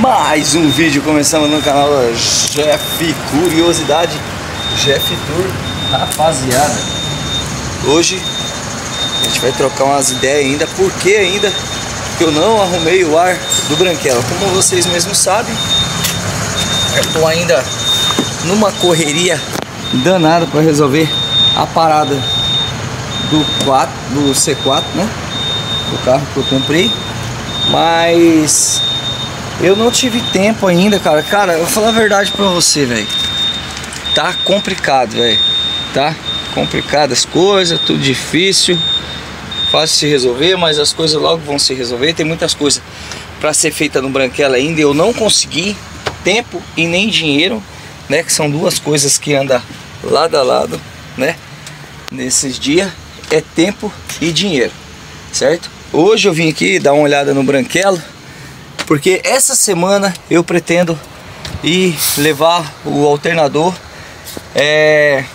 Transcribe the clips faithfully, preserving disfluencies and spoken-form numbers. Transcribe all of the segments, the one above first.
Mais um vídeo começando no canal Jeff Curiosidade, Jeff Tour, rapaziada. Hoje a gente vai trocar umas ideias ainda, porque ainda que eu não arrumei o ar do Branquela. Como vocês mesmos sabem, eu tô ainda numa correria danada para resolver a parada do quatro, do C quatro, né? O carro que eu comprei, mas eu não tive tempo ainda, cara. Cara, eu vou falar a verdade pra você, velho. Tá complicado, velho. Tá complicado as coisas, tudo difícil. Fácil se resolver, mas as coisas logo vão se resolver. Tem muitas coisas pra ser feita no Branquela ainda. Eu não consegui tempo e nem dinheiro, né? Que são duas coisas que andam lado a lado, né? Nesses dias é tempo e dinheiro, certo? Hoje eu vim aqui dar uma olhada no Branquela, porque essa semana eu pretendo ir levar o alternador. É...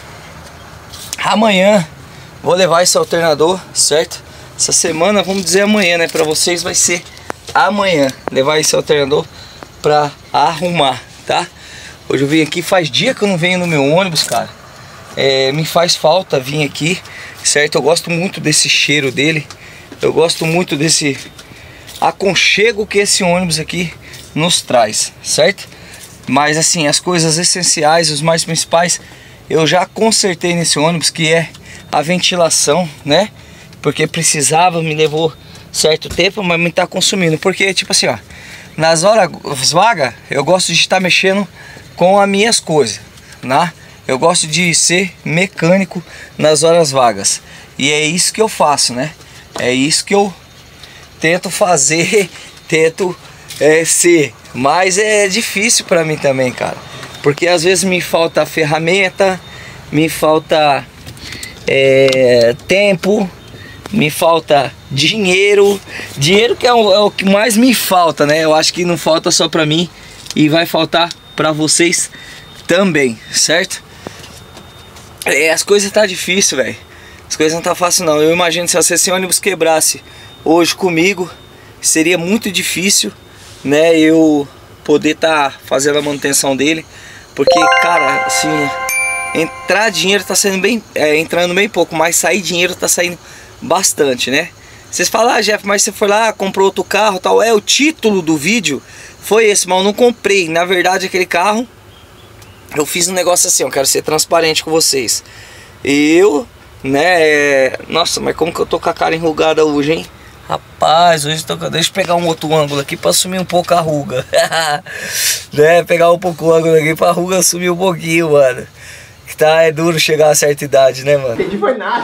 Amanhã vou levar esse alternador, certo? Essa semana, vamos dizer amanhã, né? Para vocês vai ser amanhã levar esse alternador para arrumar, tá? Hoje eu vim aqui, faz dia que eu não venho no meu ônibus, cara. É, me faz falta vir aqui, certo? Eu gosto muito desse cheiro dele. Eu gosto muito desse aconchego que esse ônibus aqui nos traz, certo? Mas assim, as coisas essenciais, os mais principais, eu já consertei nesse ônibus, que é a ventilação, né? Porque precisava, me levou certo tempo, mas me tá consumindo. Porque tipo assim, ó, nas horas vagas eu gosto de estar mexendo com as minhas coisas, né? Eu gosto de ser mecânico nas horas vagas. E é isso que eu faço, né? É isso que eu tento fazer, tento é, ser. Mas é difícil pra mim também, cara. Porque às vezes me falta ferramenta, me falta é, tempo, me falta dinheiro. Dinheiro que é o, é o que mais me falta, né? Eu acho que não falta só pra mim e vai faltar pra vocês também, certo? É, as coisas tá difícil, velho. As coisas não tá fácil não. Eu imagino se esse ônibus quebrasse hoje comigo, seria muito difícil, né, eu poder estar tá fazendo a manutenção dele. Porque, cara, assim, entrar dinheiro tá saindo bem, é, entrando bem pouco, mas sair dinheiro tá saindo bastante, né? Vocês falam, ah, Jeff, mas você foi lá, comprou outro carro, tal. É, o título do vídeo foi esse, mas eu não comprei. Na verdade, aquele carro, eu fiz um negócio assim, eu quero ser transparente com vocês. Eu, né, é... nossa, mas como que eu tô com a cara enrugada hoje, hein? Rapaz, hoje tô... deixa eu pegar um outro ângulo aqui pra assumir um pouco a ruga. Né, pegar um pouco o ângulo aqui pra ruga assumir um pouquinho, mano. Que tá, é duro chegar a certa idade, né, mano? Entendi foi nada.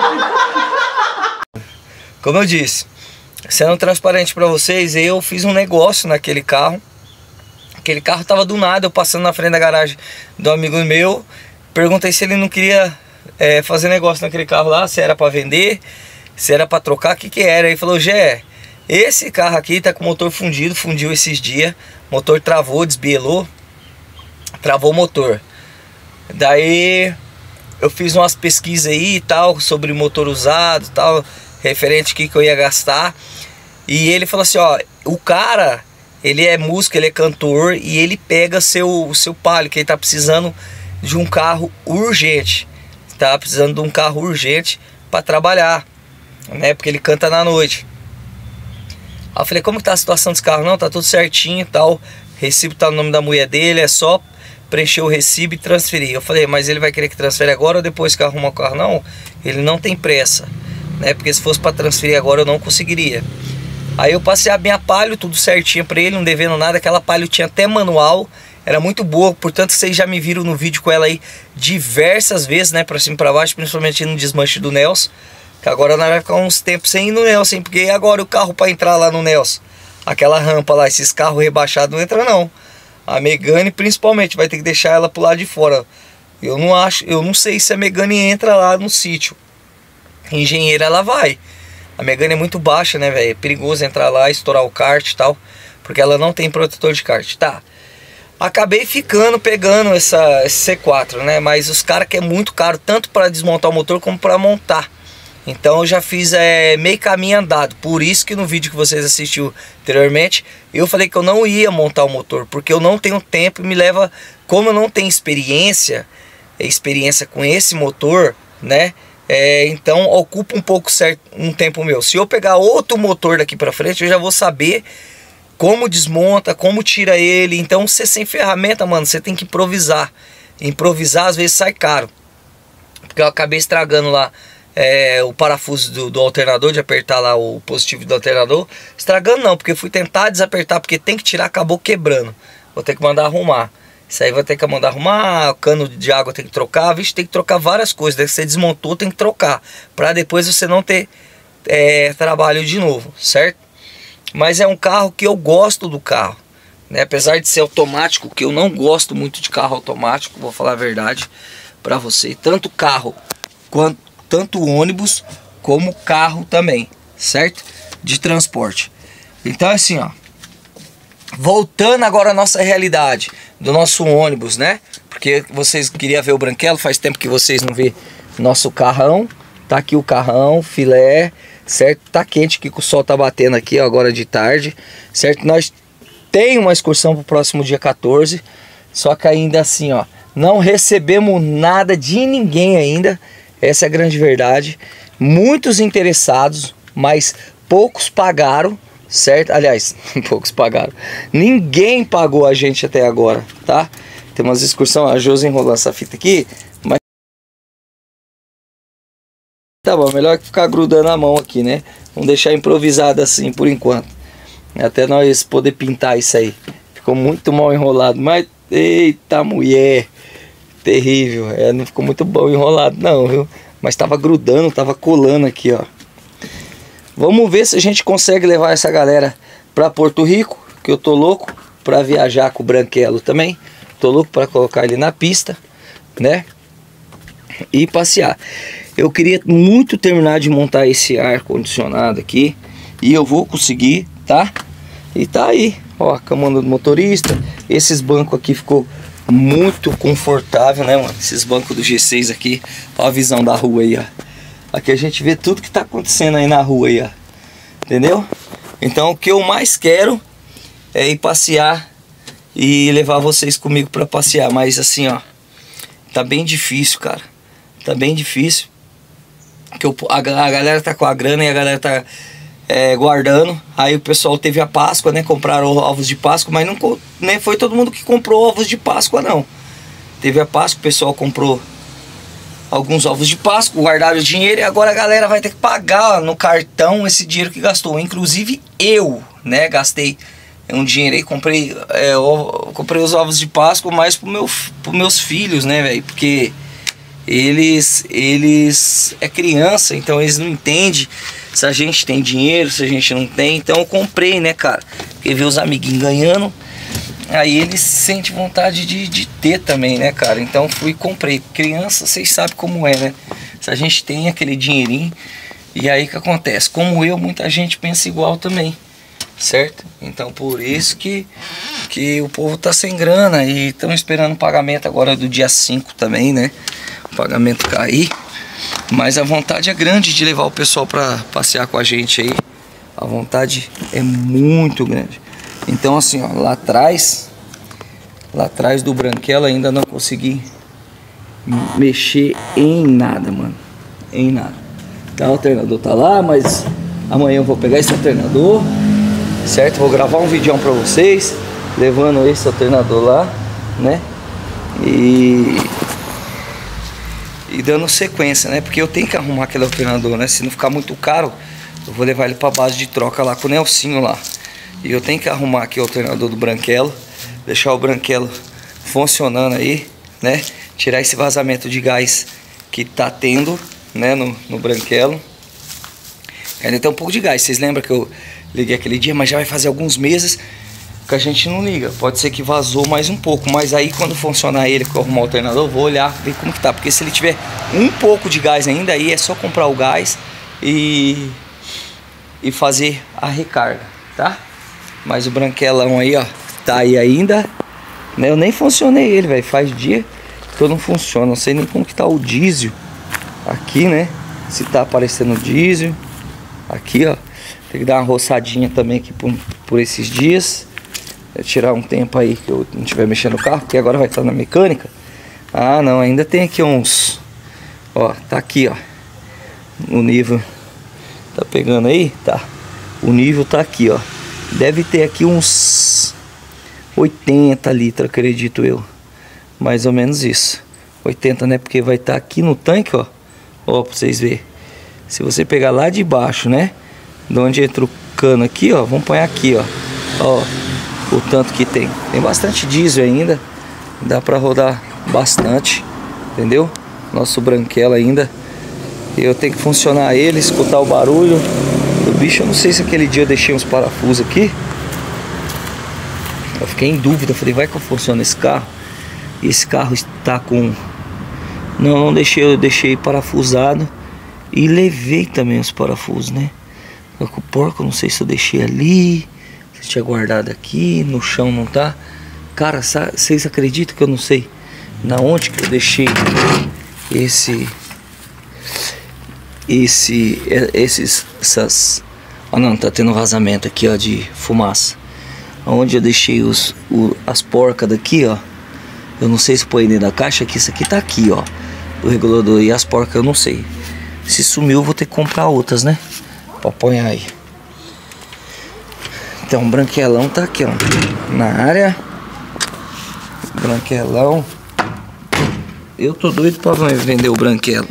Como eu disse, sendo transparente pra vocês, eu fiz um negócio naquele carro. Aquele carro tava do nada, eu passando na frente da garagem do amigo meu. Perguntei se ele não queria é, fazer negócio naquele carro lá, se era pra vender, se era pra trocar, o que que era. Ele falou, Gé, esse carro aqui tá com o motor fundido, fundiu esses dias. O motor travou, desbielou, travou o motor. Daí eu fiz umas pesquisas aí e tal, sobre motor usado e tal, referente ao que que eu ia gastar. E ele falou assim, ó, o cara... ele é músico, ele é cantor e ele pega seu, seu palio, que ele tá precisando de um carro urgente. Tá precisando de um carro urgente para trabalhar, né? Porque ele canta na noite. Aí eu falei, como que tá a situação desse carro? Não, tá tudo certinho e tal. Recibo tá no nome da mulher dele, é só preencher o recibo e transferir. Eu falei, mas ele vai querer que transfere agora ou depois que arruma o carro? Não, ele não tem pressa, né? Porque se fosse para transferir agora eu não conseguiria. Aí eu passei a minha Palio, tudo certinho pra ele, não devendo nada. Aquela Palio tinha até manual, era muito boa. Portanto, vocês já me viram no vídeo com ela aí diversas vezes, né? Pra cima e pra baixo, principalmente no desmanche do Nelson. Que agora nós vamos ficar uns tempos sem ir no Nelson, hein? Porque agora o carro pra entrar lá no Nelson, aquela rampa lá, esses carros rebaixados não entram não. A Megane principalmente, vai ter que deixar ela pro lado de fora. Eu não acho, eu não sei se a Megane entra lá no sítio. Engenheira ela vai. A Megane é muito baixa, né, velho? É perigoso entrar lá, estourar o kart e tal, porque ela não tem protetor de kart. Tá. Acabei ficando, pegando essa, esse C quatro, né? Mas os caras que é muito caro, tanto para desmontar o motor como para montar. Então eu já fiz é, meio caminho andado. Por isso que no vídeo que vocês assistiram anteriormente, eu falei que eu não ia montar o motor, porque eu não tenho tempo e me leva, como eu não tenho experiência, experiência com esse motor, né? É, então ocupa um pouco certo, um tempo meu. Se eu pegar outro motor daqui pra frente, eu já vou saber como desmonta, como tira ele. Então você sem ferramenta, mano, você tem que improvisar. Improvisar às vezes sai caro, porque eu acabei estragando lá é, o parafuso do, do alternador, de apertar lá o positivo do alternador. Estragando não, porque fui tentar desapertar, porque tem que tirar, acabou quebrando. Vou ter que mandar arrumar. Isso aí vai ter que mandar arrumar, o cano de água tem que trocar, vixe, tem que trocar várias coisas. Daí você desmontou, tem que trocar, para depois você não ter é, trabalho de novo, certo? Mas é um carro que eu gosto do carro, né? Apesar de ser automático, que eu não gosto muito de carro automático, vou falar a verdade para você. Tanto carro, quanto, tanto ônibus, como carro também, certo? De transporte. Então assim, ó. Voltando agora à nossa realidade do nosso ônibus, né? Porque vocês queriam ver o Branquelo, faz tempo que vocês não vê nosso carrão. Tá aqui o carrão, filé, certo? Tá quente que o sol tá batendo aqui ó, agora de tarde, certo? Nós tem uma excursão pro próximo dia quatorze, só que ainda assim, ó, não recebemos nada de ninguém ainda. Essa é a grande verdade. Muitos interessados, mas poucos pagaram. Certo? Aliás, poucos pagaram. Ninguém pagou a gente até agora, tá? Tem umas excursões, a Josi enrolou essa fita aqui, mas tá bom, melhor que ficar grudando a mão aqui, né? Vamos deixar improvisado assim por enquanto, até nós poder pintar isso aí. Ficou muito mal enrolado, mas eita mulher, terrível. É, não ficou muito bom enrolado não, viu? Mas tava grudando, tava colando aqui, ó. Vamos ver se a gente consegue levar essa galera para Porto Rico, que eu tô louco para viajar com o Branquelo também. Tô louco para colocar ele na pista, né? E passear. Eu queria muito terminar de montar esse ar condicionado aqui, e eu vou conseguir, tá? E tá aí, ó, a cama do motorista. Esses bancos aqui ficou muito confortável, né, mano? Esses bancos do G seis aqui, ó a visão da rua aí, ó. Aqui a gente vê tudo que tá acontecendo aí na rua aí, ó. Entendeu? Então o que eu mais quero é ir passear e levar vocês comigo pra passear. Mas assim, ó, tá bem difícil, cara. Tá bem difícil. Que eu, a, a galera tá com a grana e a galera tá é, guardando. Aí o pessoal teve a Páscoa, né? Compraram ovos de Páscoa, mas não né, foi todo mundo que comprou ovos de Páscoa, não. Teve a Páscoa, o pessoal comprou alguns ovos de Páscoa, guardaram o dinheiro, e agora a galera vai ter que pagar no cartão esse dinheiro que gastou. Inclusive eu, né, gastei um dinheiro aí, comprei, é, eu comprei os ovos de Páscoa mais pro meu, pros meus filhos, né, velho, porque eles, eles é criança, então eles não entendem se a gente tem dinheiro, se a gente não tem. Então eu comprei, né, cara, porque ver os amiguinhos ganhando, aí eles sentem vontade de, de ter também, né, cara? Então fui e comprei. Criança, vocês sabem como é, né? Se a gente tem aquele dinheirinho, e aí o que acontece? Como eu, muita gente pensa igual também, certo? Então por isso que, que o povo tá sem grana e estão esperando o pagamento agora do dia cinco também, né? O pagamento cair. Mas a vontade é grande de levar o pessoal pra passear com a gente aí. A vontade é muito grande. Então assim, ó, lá atrás, lá atrás do Branquelo ainda não consegui mexer em nada, mano, em nada. Tá, o alternador tá lá, mas amanhã eu vou pegar esse alternador, certo? Vou gravar um vídeo pra vocês, levando esse alternador lá, né? E... e dando sequência, né? Porque eu tenho que arrumar aquele alternador, né? Se não ficar muito caro, eu vou levar ele pra base de troca lá com o Nelsinho lá. E eu tenho que arrumar aqui o alternador do Branquelo, deixar o Branquelo funcionando aí, né? Tirar esse vazamento de gás que tá tendo, né, no, no Branquelo. Ainda tem um pouco de gás, vocês lembram que eu liguei aquele dia, mas já vai fazer alguns meses que a gente não liga. Pode ser que vazou mais um pouco, mas aí quando funcionar ele, que eu arrumar o alternador, eu vou olhar, ver como que tá. Porque se ele tiver um pouco de gás ainda, aí é só comprar o gás e, e fazer a recarga, tá? Mas o Branquelão aí, ó, tá aí ainda, né? Eu nem funcionei ele, velho. Faz dia que eu não funciona. Não sei nem como que tá o diesel aqui, né? se tá aparecendo diesel. Aqui, ó. Tem que dar uma roçadinha também aqui por, por esses dias. É tirar um tempo aí que eu não estiver mexendo no carro, porque agora vai estar na mecânica. Ah, não, ainda tem aqui uns... Ó, tá aqui, ó. O nível... Tá pegando aí? Tá. O nível tá aqui, ó. Deve ter aqui uns... oitenta litros, acredito eu. Mais ou menos isso. oitenta, né? Porque vai estar aqui no tanque, ó. Ó, pra vocês verem. Se você pegar lá de baixo, né? De onde entra o cano aqui, ó. Vamos pôr aqui, ó. Ó, o tanto que tem. Tem bastante diesel ainda. Dá pra rodar bastante. Entendeu? Nosso branquelo ainda. Eu tenho que funcionar ele, escutar o barulho do bicho. Eu não sei se aquele dia eu deixei uns parafusos aqui. Eu fiquei em dúvida. Falei, vai que funciona esse carro. E esse carro está com... Não, não deixei. Eu deixei parafusado. E levei também os parafusos, né? Com o porco, não sei se eu deixei ali, se tinha guardado aqui, no chão não tá. Cara, vocês acreditam que eu não sei na onde que eu deixei esse... Esse... Esses... Essas... Ah não, tá tendo vazamento aqui, ó, de fumaça. Onde eu deixei os, o, as porcas daqui, ó. Eu não sei se põe dentro da caixa, que isso aqui tá aqui, ó. Do regulador. E as porcas eu não sei. Se sumiu, eu vou ter que comprar outras, né? Pra apanhar aí. Então, o branquelão tá aqui, ó. Na área. Branquelão. Eu tô doido pra vender o branquelo.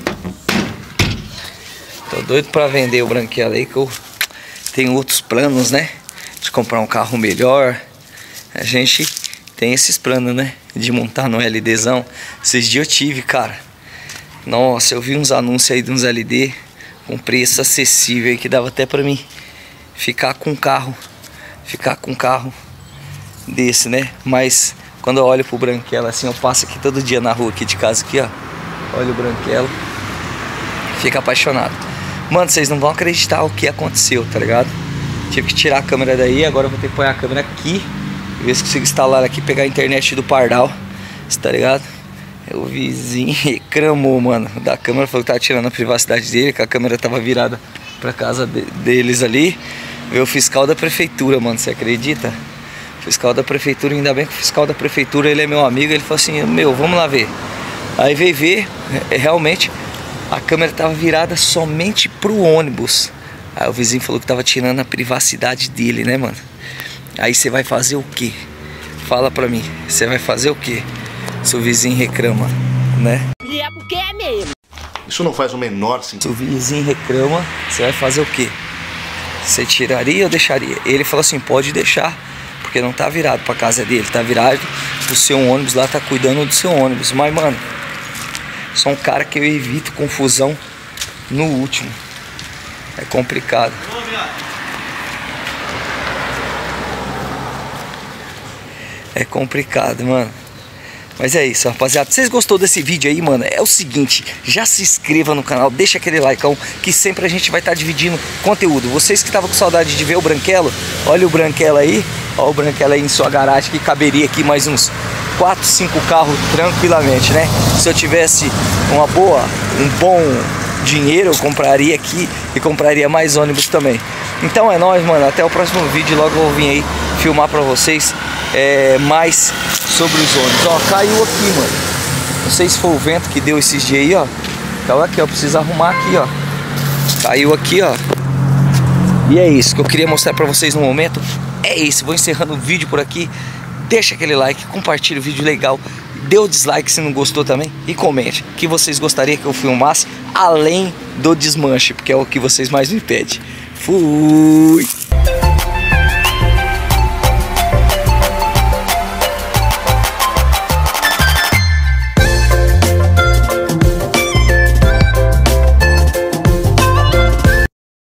Tô doido pra vender o branquelo aí, que eu tenho outros planos, né? De comprar um carro melhor. A gente tem esses planos, né? De montar no LDzão. Esses dias eu tive, cara. Nossa, eu vi uns anúncios aí de uns L D com preço acessível aí, que dava até pra mim ficar com um carro, ficar com um carro desse, né? Mas quando eu olho pro branquelo assim, eu passo aqui todo dia na rua aqui de casa aqui, ó. Olha o branquelo, fica apaixonado. Mano, vocês não vão acreditar o que aconteceu, tá ligado? Tive que tirar a câmera daí, agora eu vou ter que pôr a câmera aqui, ver se consigo instalar aqui, pegar a internet do Pardal, tá ligado? O vizinho reclamou, mano, da câmera, falou que tava tirando a privacidade dele, que a câmera tava virada pra casa de, deles ali. Veio o fiscal da prefeitura, mano, você acredita? Fiscal da prefeitura, ainda bem que o fiscal da prefeitura, ele é meu amigo, ele falou assim, meu, vamos lá ver. Aí veio ver, realmente, a câmera tava virada somente pro ônibus. Aí o vizinho falou que tava tirando a privacidade dele, né, mano? Aí você vai fazer o quê? Fala pra mim, você vai fazer o quê? Se o vizinho reclama, né? E é porque é mesmo. Isso não faz o menor sentido. Se o vizinho reclama, você vai fazer o quê? Você tiraria ou deixaria? Ele falou assim, pode deixar, porque não tá virado pra casa dele, tá virado pro seu ônibus lá, tá cuidando do seu ônibus. Mas, mano, sou um cara que eu evito confusão no último. É complicado. É complicado, mano. Mas é isso, rapaziada. Se vocês gostou desse vídeo aí, mano, é o seguinte, já se inscreva no canal, deixa aquele likeão, que sempre a gente vai estar tá dividindo conteúdo. Vocês que estavam com saudade de ver o branquelo, olha o branquelo aí, ó o branquelo aí em sua garagem, que caberia aqui mais uns quatro, cinco carros tranquilamente, né? Se eu tivesse uma boa, um bom dinheiro, eu compraria aqui e compraria mais ônibus também. Então é nóis, mano, até o próximo vídeo, logo eu vou vir aí filmar pra vocês é, mais sobre os ônibus. Ó, caiu aqui, mano. Não sei se foi o vento que deu esses dias aí, ó. Caiu aqui, ó. Preciso arrumar aqui, ó. Caiu aqui, ó. E é isso que eu queria mostrar pra vocês no momento. É isso. Vou encerrando o vídeo por aqui. Deixa aquele like, compartilha o vídeo legal. Dê o dislike se não gostou também. E comente que vocês gostariam que eu filmasse além do desmanche, porque é o que vocês mais me pedem. Fui!